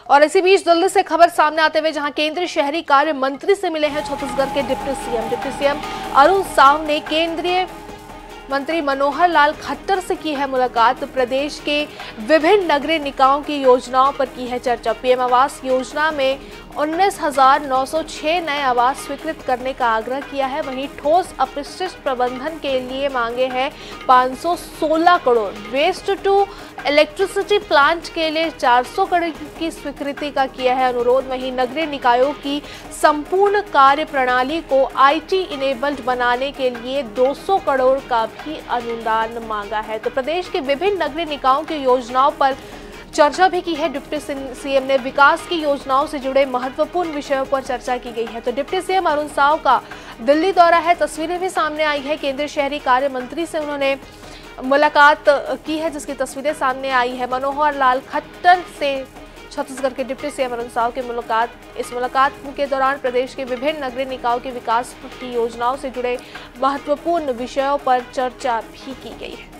और इसी बीच दिल्ली से खबर सामने आते हुए जहां केंद्रीय शहरी कार्य मंत्री से मिले हैं छत्तीसगढ़ के डिप्टी सीएम अरुण साव ने केंद्रीय मंत्री मनोहर लाल खट्टर से की है मुलाकात। प्रदेश के विभिन्न नगरीय निकायों की योजनाओं पर की है चर्चा। पीएम आवास योजना में 19,906 नए आवास स्वीकृत करने का आग्रह किया है। वहीं ठोस अपशिष्ट प्रबंधन के लिए मांगे हैं 516 crore. Waste to electricity plant के लिए 400 करोड़ की स्वीकृति का किया है अनुरोध। वहीं नगरीय निकायों की संपूर्ण कार्य प्रणाली को आईटी इनेबल्ड बनाने के लिए 200 करोड़ का भी अनुदान मांगा है। तो प्रदेश के विभिन्न नगरीय निकायों की योजनाओं पर चर्चा भी की है। डिप्टी सीएम ने विकास की योजनाओं से जुड़े महत्वपूर्ण विषयों पर चर्चा की गई है। तो डिप्टी सीएम अरुण साव का दिल्ली दौरा है, तस्वीरें भी सामने आई है। केंद्रीय शहरी कार्य मंत्री से उन्होंने मुलाकात की है, जिसकी तस्वीरें सामने आई है। मनोहर लाल खट्टर से छत्तीसगढ़ के डिप्टी सीएम अरुण साव की मुलाकात। इस मुलाकात के दौरान प्रदेश के विभिन्न नगरीय निकायों के विकास की योजनाओं से जुड़े महत्वपूर्ण विषयों पर चर्चा भी की गई है।